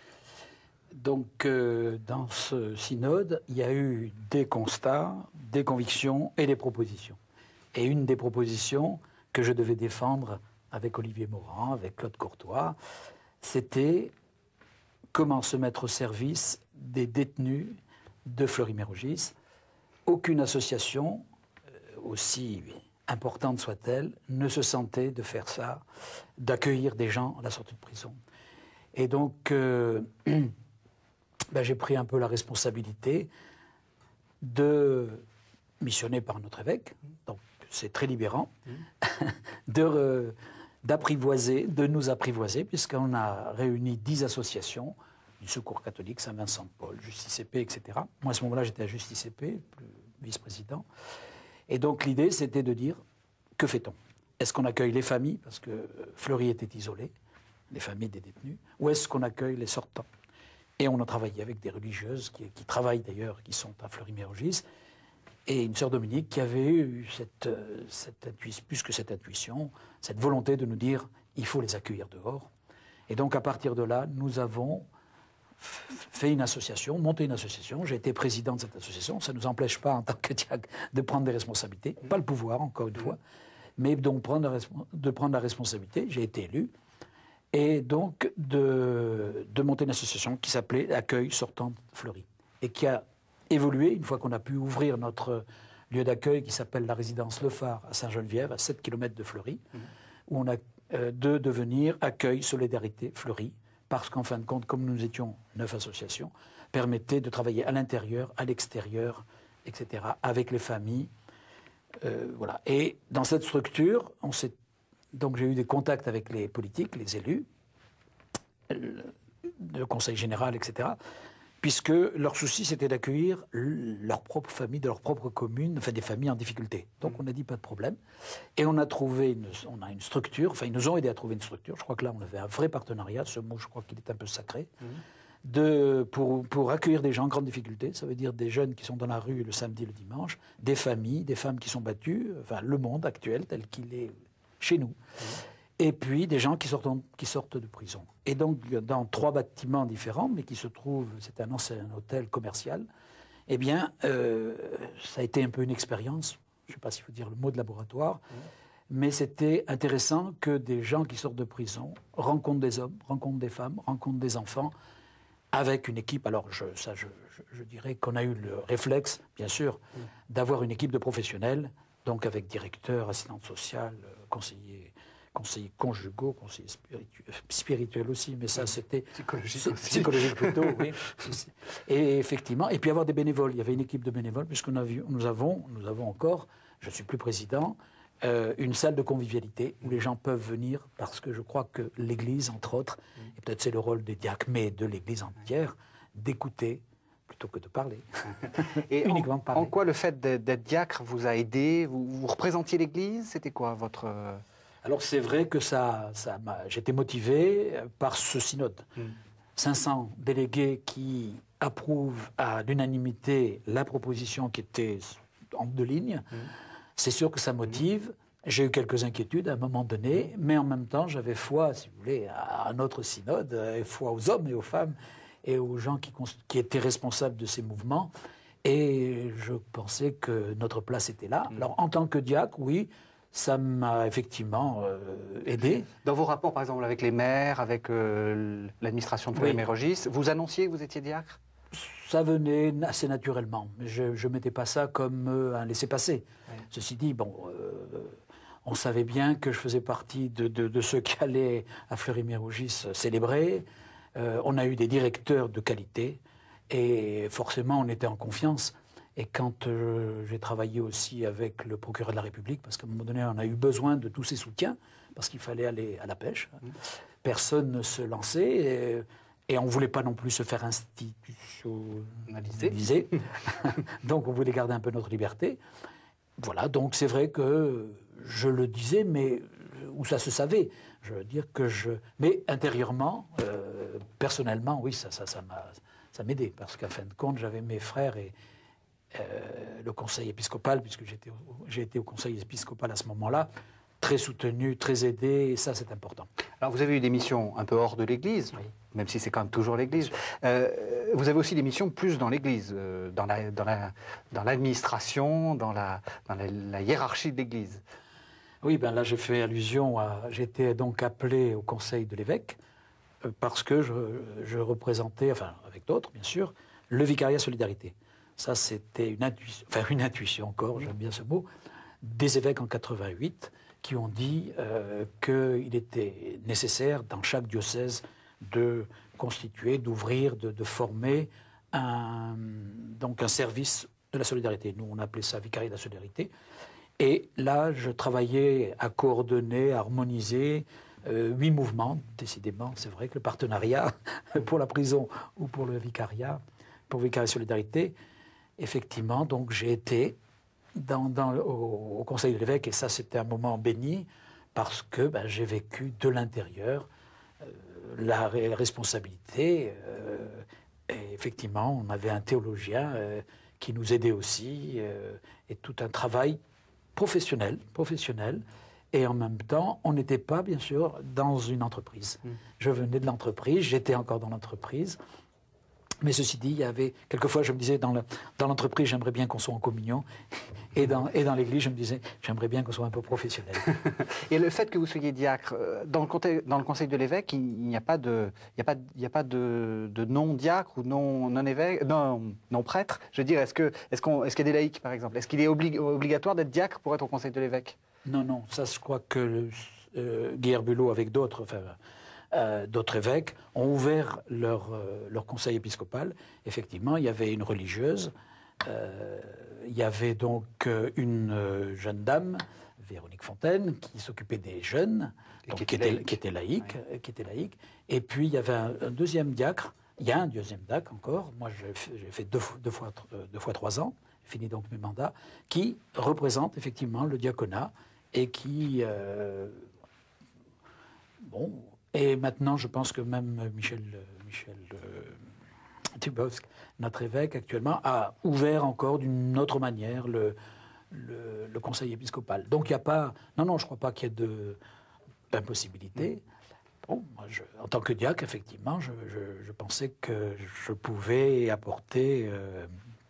Donc, euh, dans ce synode, il y a eu des constats, des convictions et des propositions. Et une des propositions que je devais défendre avec Olivier Morand, avec Claude Courtois, c'était comment se mettre au service des détenus de Fleury-Mérogis. Aucune association, aussi importante soit-elle, ne se sentait de faire ça, d'accueillir des gens à la sortie de prison. Et donc, euh, ben, j'ai pris un peu la responsabilité de, missionné par notre évêque, donc c'est très libérant, mmh. de... Euh, d'apprivoiser, de nous apprivoiser, puisqu'on a réuni dix associations, du Secours catholique, Saint-Vincent-de-Paul, Justice et Paix, et cetera. Moi, à ce moment-là, j'étais à Justice et Paix, vice-président. Et donc, l'idée, c'était de dire, que fait-on? Est-ce qu'on accueille les familles, parce que Fleury était isolé, les familles des détenus, ou est-ce qu'on accueille les sortants? Et on a travaillé avec des religieuses, qui, qui travaillent d'ailleurs, qui sont à Fleury-Mérogis, et une sœur Dominique qui avait eu cette, cette intuition, plus que cette intuition, cette volonté de nous dire il faut les accueillir dehors. Et donc à partir de là, nous avons fait une association, monté une association. J'ai été président de cette association. Ça ne nous empêche pas en tant que diacre de prendre des responsabilités, pas le pouvoir encore une fois, mais donc prendre la, de prendre la responsabilité. J'ai été élu. Et donc de, de monter une association qui s'appelait Accueil Sortant Fleury et qui a évolué une fois qu'on a pu ouvrir notre lieu d'accueil qui s'appelle la résidence Le Phare à Saint-Geneviève, à sept kilomètres de Fleury, mmh. où on a euh, de devenir Accueil Solidarité Fleury, parce qu'en fin de compte, comme nous étions neuf associations, permettait de travailler à l'intérieur, à l'extérieur, et cetera, avec les familles. Euh, voilà. Et dans cette structure, on s'est, donc j'ai eu des contacts avec les politiques, les élus, le, le conseil général, et cetera, puisque leur souci, c'était d'accueillir leur propre famille, de leur propre commune, enfin des familles en difficulté. Donc on a dit pas de problème. Et on a trouvé, une, on a une structure, enfin ils nous ont aidé à trouver une structure. Je crois que là, on avait un vrai partenariat. Ce mot, je crois qu'il est un peu sacré. Mmh. De, pour, pour accueillir des gens en grande difficulté. Ça veut dire des jeunes qui sont dans la rue le samedi, le dimanche, des familles, des femmes qui sont battues, enfin le monde actuel tel qu'il est chez nous. Mmh. Et puis des gens qui sortent, en, qui sortent de prison. Et donc, dans trois bâtiments différents, mais qui se trouvent, c'est un ancien hôtel commercial, eh bien, euh, ça a été un peu une expérience, je ne sais pas s'il faut dire le mot de laboratoire, mmh. mais c'était intéressant que des gens qui sortent de prison rencontrent des hommes, rencontrent des femmes, rencontrent des enfants, avec une équipe. Alors, je, ça, je, je, je dirais qu'on a eu le réflexe, bien sûr, mmh. d'avoir une équipe de professionnels, donc avec directeur, assistante sociale, conseiller... conseillers conjugaux, conseillers spirituels, spirituels aussi, mais ça c'était... Psychologique aussi. Psychologique plutôt, oui. Et effectivement, et puis avoir des bénévoles. Il y avait une équipe de bénévoles, puisque nous avons, nous avons encore, je ne suis plus président, euh, une salle de convivialité où les gens peuvent venir, parce que je crois que l'Église, entre autres, mmh. et peut-être c'est le rôle des diacres, mais de l'Église entière, d'écouter plutôt que de parler. Et uniquement en, parler. En quoi le fait d'être diacre vous a aidé? vous, vous représentiez l'Église? C'était quoi votre... Alors c'est vrai que ça, ça j'étais motivé par ce synode. Mmh. cinq cents délégués qui approuvent à l'unanimité la proposition qui était en deux lignes. Mmh. C'est sûr que ça motive. Mmh. J'ai eu quelques inquiétudes à un moment donné, mais en même temps j'avais foi, si vous voulez, à notre synode, et foi aux hommes et aux femmes et aux gens qui, qui étaient responsables de ces mouvements. Et je pensais que notre place était là. Mmh. Alors en tant que diacre, oui, ça m'a effectivement euh, aidé. Dans vos rapports, par exemple, avec les maires, avec euh, l'administration de Fleury-Mérogis, oui. vous annonciez que vous étiez diacre? Ça venait assez naturellement. Je ne mettais pas ça comme euh, un laissez-passer. Oui. Ceci dit, bon, euh, on savait bien que je faisais partie de, de, de ceux qui allaient à Fleury-Mérogis célébrer. Euh, on a eu des directeurs de qualité et forcément, on était en confiance. Et quand euh, j'ai travaillé aussi avec le procureur de la République, parce qu'à un moment donné, on a eu besoin de tous ses soutiens, parce qu'il fallait aller à la pêche, mmh. personne ne se lançait, et, et on ne voulait pas non plus se faire institutionnaliser. Donc on voulait garder un peu notre liberté. Voilà, donc c'est vrai que je le disais, mais où ça se savait. Je veux dire que je... Mais intérieurement, euh, personnellement, oui, ça, ça, ça, m'a, ça m'aidait, parce qu'à fin de compte, j'avais mes frères et... Euh, le conseil épiscopal, puisque j'étais, j'ai été au conseil épiscopal à ce moment-là, très soutenu, très aidé, et ça c'est important. Alors vous avez eu des missions un peu hors de l'Église, oui. même si c'est quand même toujours l'Église. Euh, vous avez aussi des missions plus dans l'Église, euh, dans, la, dans, la, dans l'administration, dans, la, dans la, la hiérarchie de l'Église. Oui, ben là j'ai fait allusion à... J'étais donc appelé au conseil de l'évêque, euh, parce que je, je représentais, enfin avec d'autres bien sûr, le vicariat Solidarité. Ça, c'était une intuition, enfin une intuition encore, j'aime bien ce mot, des évêques en quatre-vingt-huit qui ont dit euh, qu'il était nécessaire dans chaque diocèse de constituer, d'ouvrir, de, de former un, donc un service de la solidarité. Nous, on appelait ça vicariat de la solidarité. Et là, je travaillais à coordonner, à harmoniser euh, huit mouvements. Décidément, c'est vrai que le partenariat pour la prison ou pour le vicariat, pour vicariat de solidarité, effectivement, donc j'ai été dans, dans, au, au conseil de l'évêque, et ça c'était un moment béni, parce que ben, j'ai vécu de l'intérieur euh, la ré responsabilité. Euh, et effectivement, on avait un théologien euh, qui nous aidait aussi, euh, et tout un travail professionnel, professionnel, et en même temps, on n'était pas, bien sûr, dans une entreprise. Mmh. Je venais de l'entreprise, j'étais encore dans l'entreprise. Mais ceci dit, il y avait... Quelquefois, je me disais, dans, le, dans l'entreprise, j'aimerais bien qu'on soit en communion. Et dans, et dans l'église, je me disais, j'aimerais bien qu'on soit un peu professionnel. Et le fait que vous soyez diacre, dans le, conseil, dans le conseil de l'évêque, il n'y a pas de, il n'y a pas, il n'y a pas de, de non-diacre ou non, non-évêque, non, non-prêtre. Je veux dire, est-ce, que, est-ce, qu'on, est-ce qu'il y a des laïcs, par exemple? Est-ce qu'il est oblig, obligatoire d'être diacre pour être au conseil de l'évêque? Non, non. Ça, je crois que euh, Guy Herbulot, avec d'autres... Enfin, euh, d'autres évêques ont ouvert leur, euh, leur conseil épiscopal. Effectivement, il y avait une religieuse, euh, il y avait donc euh, une euh, jeune dame, Véronique Fontaine, qui s'occupait des jeunes, donc, qui, qui, était laïque. qui était laïque, ouais. qui était laïque. Et puis il y avait un, un deuxième diacre. Il y a un deuxième diacre encore. Moi, j'ai fait deux, deux, fois, deux fois trois ans, fini donc mes mandats, qui représente effectivement le diaconat et qui, euh, bon, et maintenant, je pense que même Michel, Michel euh, Thibault, notre évêque actuellement, a ouvert encore d'une autre manière le Le, le conseil épiscopal. Donc il n'y a pas... Non, non, je ne crois pas qu'il y ait de, d'impossibilité. Bon, moi, je, en tant que diacre, effectivement, je, je, je pensais que je pouvais apporter euh,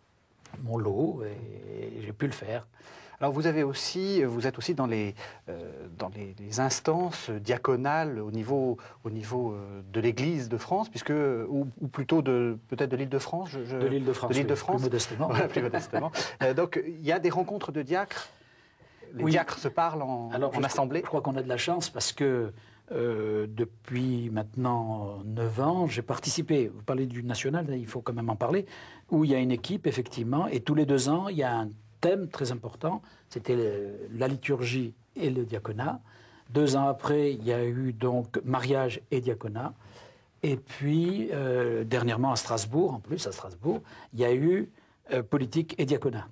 mon lot et, et j'ai pu le faire. Alors vous avez aussi, vous êtes aussi dans les, euh, dans les, les instances diaconales au niveau, au niveau euh, de l'Église de France, puisque, ou, ou plutôt de, peut-être de l'Île-de-France. Je, je, de l'Île-de-France, de l'Île-de-France. Plus modestement. Voilà, plus modestement. euh, donc il y a des rencontres de diacres. Les oui. diacres se parlent en, Alors, en je assemblée. Je crois qu'on a de la chance parce que euh, depuis maintenant neuf ans, j'ai participé. Vous parlez du national, il faut quand même en parler, où il y a une équipe effectivement, et tous les deux ans, il y a un thème très important, c'était la liturgie et le diaconat. Deux ans après, il y a eu donc mariage et diaconat. Et puis, euh, dernièrement à Strasbourg, en plus à Strasbourg, il y a eu euh, politique et diaconat.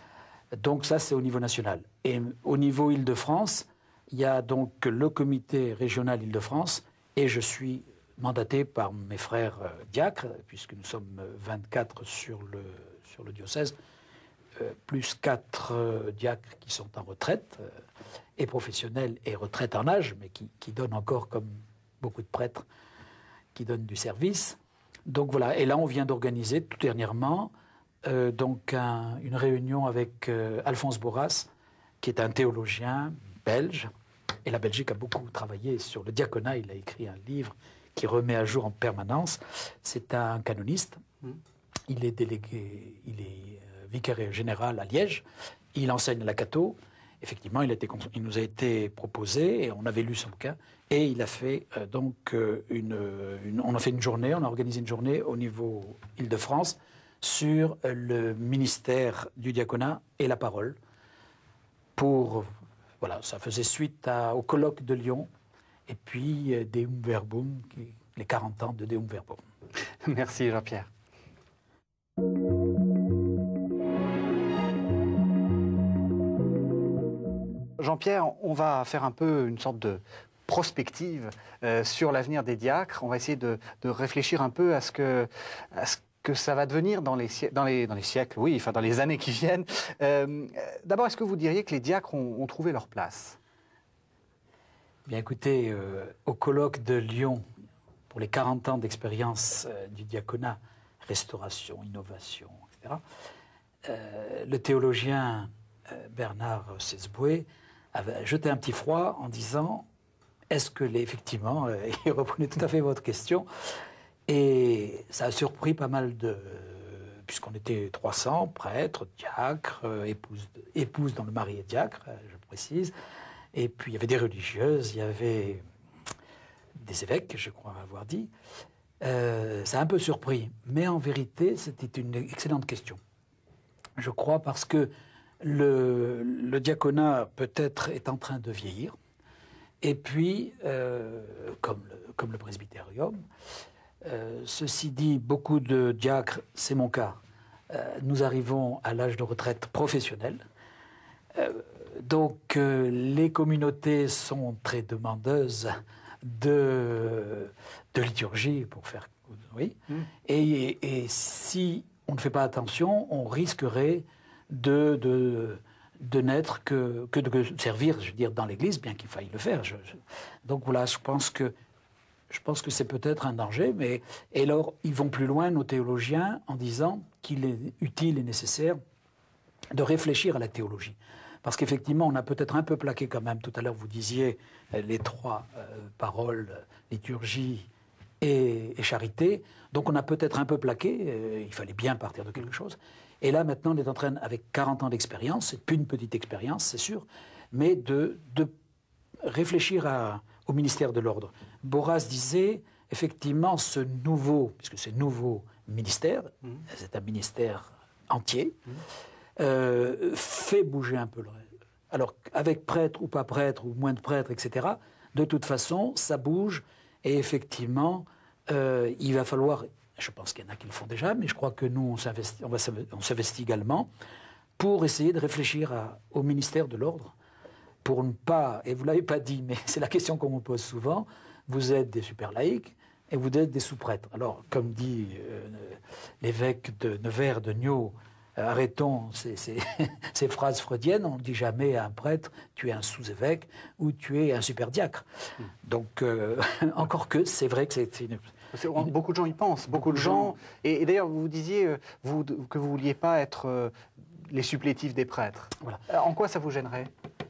Donc ça, c'est au niveau national. Et au niveau Île-de-France, il y a donc le comité régional Île-de-France, et je suis mandaté par mes frères euh, diacres, puisque nous sommes vingt-quatre sur le, sur le diocèse, Euh, plus quatre euh, diacres qui sont en retraite, euh, et professionnels et retraite en âge, mais qui, qui donnent encore, comme beaucoup de prêtres, qui donnent du service. Donc voilà, et là on vient d'organiser tout dernièrement euh, donc un, une réunion avec euh, Alphonse Boras, qui est un théologien belge, et la Belgique a beaucoup travaillé sur le diaconat. Il a écrit un livre qui remet à jour en permanence. C'est un canoniste, il est délégué, il est vicaire général à Liège, il enseigne à la Cato. Effectivement, il, a été, il nous a été proposé, et on avait lu son bouquin, et il a fait euh, donc euh, une, une, on a fait une journée, on a organisé une journée au niveau Île-de-France sur euh, le ministère du diaconat et la parole. Pour, voilà, ça faisait suite à, au colloque de Lyon, et puis euh, Deum Verbum, qui, les quarante ans de Deum Verbum. Merci Jean-Pierre. Jean-Pierre, on va faire un peu une sorte de prospective euh, sur l'avenir des diacres. On va essayer de, de réfléchir un peu à ce que, à ce que ça va devenir dans les, dans les, dans les siècles, oui, enfin dans les années qui viennent. Euh, D'abord, est-ce que vous diriez que les diacres ont, ont trouvé leur place? Bien écoutez, euh, au colloque de Lyon, pour les quarante ans d'expérience euh, du diaconat, restauration, innovation, et cetera, euh, le théologien euh, Bernard Sesboué avait jeté un petit froid en disant est-ce que les, effectivement, euh, il reprenait tout à fait votre question, et ça a surpris pas mal de, puisqu'on était trois cents prêtres, diacres, euh, épouses, épouses dont le mari est diacre, euh, je précise, et puis il y avait des religieuses, il y avait des évêques, je crois avoir dit. Euh, ça a un peu surpris, mais en vérité, c'était une excellente question. Je crois parce que le, le diaconat, peut-être, est en train de vieillir. Et puis, euh, comme, le, comme le presbytérium, euh, ceci dit, beaucoup de diacres, c'est mon cas, euh, nous arrivons à l'âge de retraite professionnelle. Euh, donc, euh, les communautés sont très demandeuses de, de liturgie, pour faire... Oui. Mmh. Et, et si on ne fait pas attention, on risquerait de, de, de n'être que, que de servir, je veux dire, dans l'Église, bien qu'il faille le faire. Je, je, donc voilà, je pense que, je pense que c'est peut-être un danger, mais... Et alors, ils vont plus loin, nos théologiens, en disant qu'il est utile et nécessaire de réfléchir à la théologie. Parce qu'effectivement, on a peut-être un peu plaqué quand même, tout à l'heure vous disiez euh, les trois euh, paroles, liturgie et, et charité, donc on a peut-être un peu plaqué, euh, il fallait bien partir de quelque chose. Et là maintenant on est en train, avec quarante ans d'expérience, c'est plus une petite expérience c'est sûr, mais de, de réfléchir à, au ministère de l'Ordre. Borras disait, effectivement, ce nouveau, puisque c'est nouveau ministère, mmh. c'est un ministère entier, mmh. euh, fait bouger un peu le reste. Alors, avec prêtre ou pas prêtre, ou moins de prêtres, et cetera, de toute façon, ça bouge, et effectivement, euh, il va falloir, je pense qu'il y en a qui le font déjà, mais je crois que nous, on s'investit, on va, on s'investit également, pour essayer de réfléchir à, au ministère de l'Ordre, pour ne pas, et vous ne l'avez pas dit, mais c'est la question qu'on me pose souvent, vous êtes des super laïcs, et vous êtes des sous-prêtres. Alors, comme dit euh, l'évêque de Nevers de Niaux, arrêtons ces, ces, ces phrases freudiennes, on ne dit jamais à un prêtre, tu es un sous-évêque ou tu es un super-diacre. Mmh. Donc, euh, encore que, c'est vrai que c'est une... une... Beaucoup de gens y pensent, beaucoup de gens... Et, et d'ailleurs, vous vous vous, que vous ne vouliez pas être euh, les supplétifs des prêtres. Voilà. En quoi ça vous gênerait ?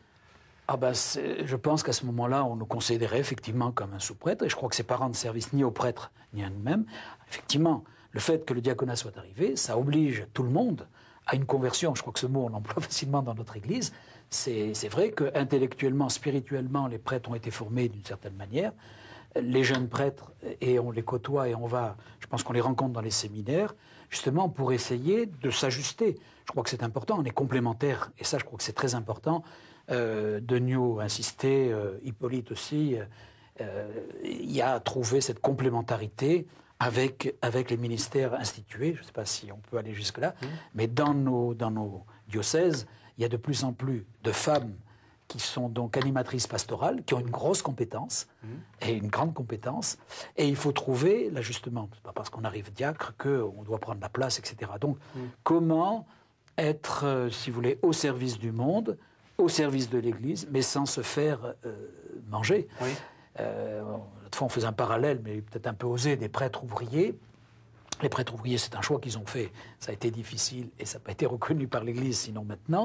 Ah ben, je pense qu'à ce moment-là, on nous considérait effectivement comme un sous-prêtre, et je crois que c'est pas rendre service ni aux prêtres, ni à nous-mêmes. Effectivement, le fait que le diaconat soit arrivé, ça oblige tout le monde à une conversion. Je crois que ce mot, on l'emploie facilement dans notre Église. C'est vrai qu'intellectuellement, spirituellement, les prêtres ont été formés d'une certaine manière. Les jeunes prêtres, et on les côtoie et on va, je pense qu'on les rencontre dans les séminaires, justement pour essayer de s'ajuster. Je crois que c'est important, on est complémentaires, et ça, je crois que c'est très important. Euh, Degnaud insistait, euh, Hippolyte aussi, euh, il y a trouvé cette complémentarité avec, avec les ministères institués. Je ne sais pas si on peut aller jusque-là, mmh. mais dans nos, dans nos diocèses, il y a de plus en plus de femmes qui sont donc animatrices pastorales, qui ont une grosse compétence, mmh. et une grande compétence, et il faut trouver l'ajustement. Ce n'est pas parce qu'on arrive diacre qu'on doit prendre la place, et cetera. Donc, mmh. comment être, euh, si vous voulez, au service du monde, au service de l'Église, mais sans se faire euh, manger. Oui. Euh, L'autre fois, on faisait un parallèle, mais peut-être un peu osé, des prêtres ouvriers. Les prêtres ouvriers, c'est un choix qu'ils ont fait. Ça a été difficile et ça n'a pas été reconnu par l'Église, sinon maintenant.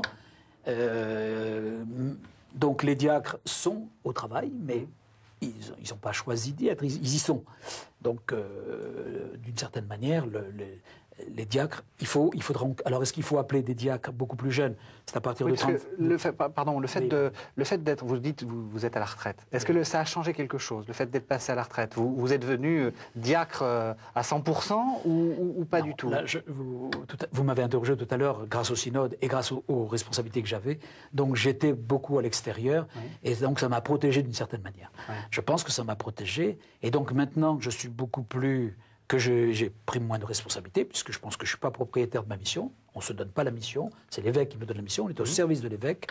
Euh, donc les diacres sont au travail, mais ils n'ont pas choisi d'y être, ils, ils y sont. Donc, euh, d'une certaine manière, le, le, les diacres, il faut, il faudra... Alors, est-ce qu'il faut appeler des diacres beaucoup plus jeunes? C'est à partir oui, de trente... Le fait, pardon, le fait, oui. de, le fait d'être... Vous dites, vous, vous êtes à la retraite. Est-ce oui. que le, ça a changé quelque chose, le fait d'être passé à la retraite? Vous, vous êtes devenu diacre à cent pour cent ou, ou, ou pas non, du tout? Là, je, Vous, tout à, vous m'avez interrogé tout à l'heure grâce au synode et grâce aux, aux responsabilités que j'avais. Donc, j'étais beaucoup à l'extérieur oui. et donc ça m'a protégé d'une certaine manière. Oui. Je pense que ça m'a protégé. Et donc, maintenant que je suis beaucoup plus... que j'ai pris moins de responsabilités, puisque je pense que je ne suis pas propriétaire de ma mission. On ne se donne pas la mission, c'est l'évêque qui me donne la mission, on est au mmh. service de l'évêque,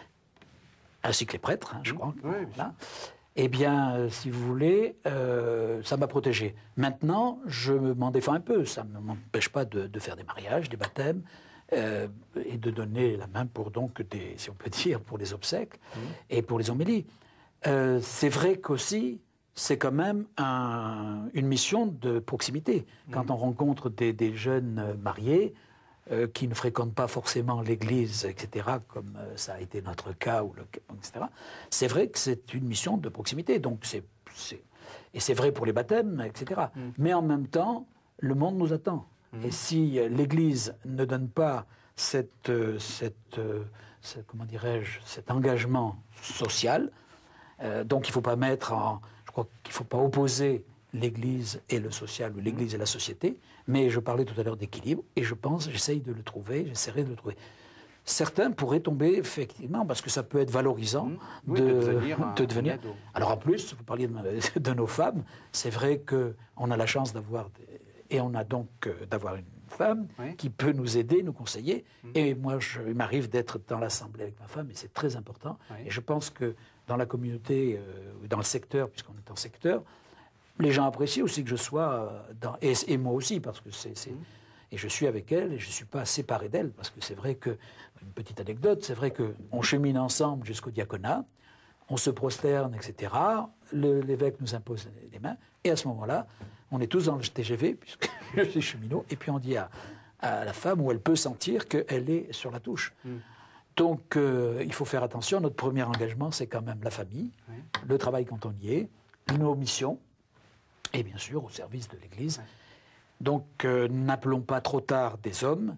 ainsi que les prêtres, hein, je mmh. crois. Oui, voilà. Eh bien, euh, si vous voulez, euh, ça m'a protégé. Maintenant, je m'en défends un peu. Ça ne m'empêche pas de, de faire des mariages, des baptêmes, euh, et de donner la main pour, donc, des, si on peut dire, pour les obsèques mmh. et pour les homélies. Euh, c'est vrai qu'aussi... c'est quand même un, une mission de proximité. Quand mmh. on rencontre des, des jeunes mariés euh, qui ne fréquentent pas forcément l'Église, et cetera, comme euh, ça a été notre cas, ou le, et cetera, c'est vrai que c'est une mission de proximité. Donc c'est, c'est, et c'est vrai pour les baptêmes, et cetera. Mmh. Mais en même temps, le monde nous attend. Mmh. Et si l'Église ne donne pas cette, cette, cette, comment dirais-je, cet engagement social, euh, donc il ne faut pas mettre en... Je crois qu'il ne faut pas opposer l'Église et le social, ou l'Église et la société, mais je parlais tout à l'heure d'équilibre, et je pense, j'essaye de le trouver, j'essaierai de le trouver. Certains pourraient tomber, effectivement, parce que ça peut être valorisant mmh. oui, de, de devenir. De devenir. Alors en plus, vous parliez de, de nos femmes, c'est vrai qu'on a la chance d'avoir, et on a donc euh, d'avoir une femme oui. qui peut nous aider, nous conseiller, mmh. et moi, je, il m'arrive d'être dans l'assemblée avec ma femme, et c'est très important, oui. et je pense que dans la communauté, euh, dans le secteur, puisqu'on est en secteur, les gens apprécient aussi que je sois dans... Et, et moi aussi, parce que c'est... Mmh. Et je suis avec elle, et je ne suis pas séparé d'elle, parce que c'est vrai que... Une petite anecdote, c'est vrai qu'on chemine ensemble jusqu'au diaconat, on se prosterne, et cetera. L'évêque nous impose les mains, et à ce moment-là, on est tous dans le T G V, puisque je suis cheminot, et puis on dit à, à la femme où elle peut sentir qu'elle est sur la touche. Mmh. Donc, euh, il faut faire attention. Notre premier engagement, c'est quand même la famille, oui. le travail quand on y est, nos missions, et bien sûr, au service de l'Église. Oui. Donc, euh, n'appelons pas trop tard des hommes,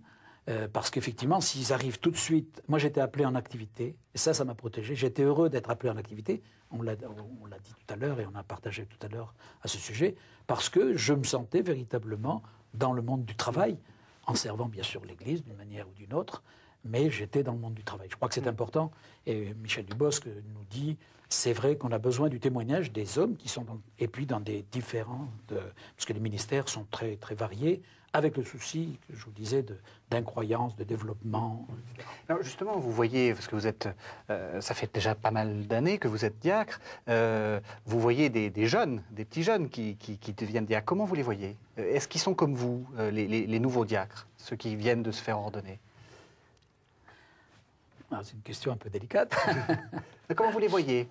Euh, parce qu'effectivement, s'ils arrivent tout de suite... Moi, j'étais appelé en activité, et ça, ça m'a protégé. J'étais heureux d'être appelé en activité, on l'a dit tout à l'heure, et on a partagé tout à l'heure à ce sujet, parce que je me sentais véritablement dans le monde du travail, en servant bien sûr l'Église d'une manière ou d'une autre, mais j'étais dans le monde du travail. Je crois que c'est important, et Michel Dubosc nous dit, c'est vrai qu'on a besoin du témoignage des hommes qui sont... Dans, et puis dans des différents... De, parce que les ministères sont très, très variés, avec le souci, que je vous disais, d'incroyance, de, de développement. Alors justement, vous voyez, parce que vous êtes, euh, ça fait déjà pas mal d'années que vous êtes diacre, euh, vous voyez des, des jeunes, des petits jeunes qui, qui, qui deviennent diacres. Comment vous les voyez? Est-ce qu'ils sont comme vous, euh, les, les, les nouveaux diacres, ceux qui viennent de se faire ordonner? Ah, c'est une question un peu délicate. Comment vous les voyez?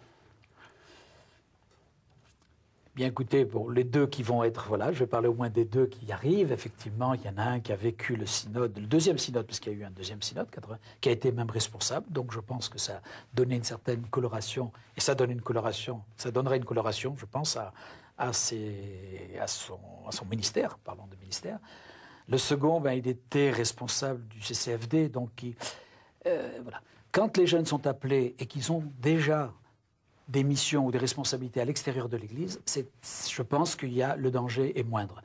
Bien écoutez, pour les deux qui vont être, voilà, je vais parler au moins des deux qui arrivent. Effectivement, il y en a un qui a vécu le synode, le deuxième synode, parce qu'il y a eu un deuxième synode, qui a été même responsable. Donc je pense que ça a donné une certaine coloration, et ça donne une coloration, ça donnerait une coloration, je pense, à, à, ses, à, son, à son ministère, parlons de ministère. Le second, ben, il était responsable du C C F D, donc qui, euh, voilà. Quand les jeunes sont appelés et qu'ils ont déjà des missions ou des responsabilités à l'extérieur de l'Église, je pense qu'il y a le danger est moindre.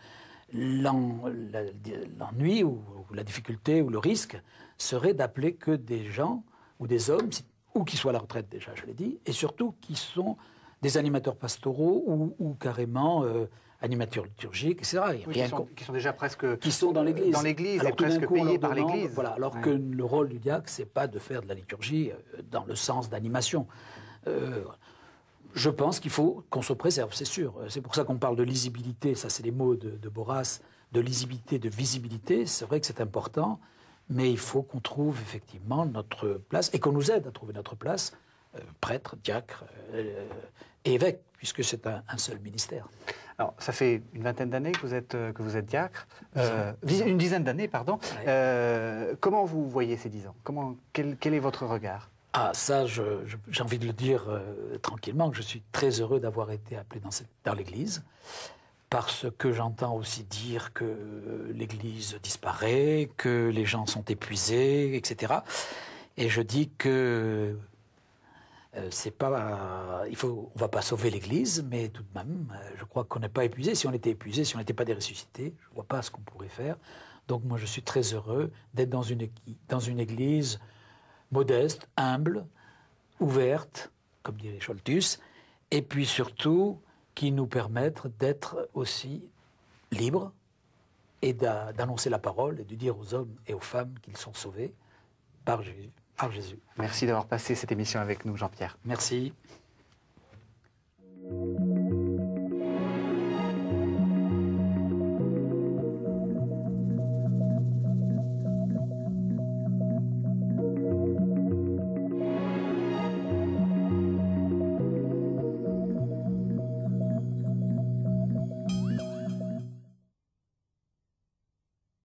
L'ennui ou, ou la difficulté ou le risque serait d'appeler que des gens ou des hommes, ou qui soient à la retraite déjà, je l'ai dit, et surtout qui sont des animateurs pastoraux ou, ou carrément euh, animateurs liturgiques, et cetera. Oui, qui, sont, qui sont déjà presque... Qui sont dans l'Église. Dans l'Église et presque coup, payés par l'Église. Voilà, alors ouais. que le rôle du diacre, ce n'est pas de faire de la liturgie euh, dans le sens d'animation. Euh, je pense qu'il faut qu'on se préserve, c'est sûr. C'est pour ça qu'on parle de lisibilité, ça c'est les mots de, de Boras, de lisibilité, de visibilité. C'est vrai que c'est important, mais il faut qu'on trouve effectivement notre place et qu'on nous aide à trouver notre place, euh, prêtre, diacre euh, et évêque, puisque c'est un, un seul ministère. Alors, ça fait une vingtaine d'années que vous êtes, que vous êtes diacre, euh, une dizaine d'années, pardon. Ouais. Euh, comment vous voyez ces dix ans? Comment, quel, quel est votre regard? Ah, ça, je, je, j'ai envie de le dire euh, tranquillement, que je suis très heureux d'avoir été appelé dans, cette, dans l'Église, parce que j'entends aussi dire que euh, l'Église disparaît, que les gens sont épuisés, et cetera. Et je dis que euh, c'est pas, il faut, on va pas sauver l'Église, mais tout de même, euh, je crois qu'on n'est pas épuisé. Si on était épuisé, si on n'était pas des ressuscités, je vois pas ce qu'on pourrait faire. Donc moi, je suis très heureux d'être dans une, dans une Église modeste, humble, ouverte, comme dirait Scholtus, et puis surtout qui nous permettent d'être aussi libres et d'annoncer la parole et de dire aux hommes et aux femmes qu'ils sont sauvés par Jésus. Par Jésus. Merci d'avoir passé cette émission avec nous, Jean-Pierre. Merci.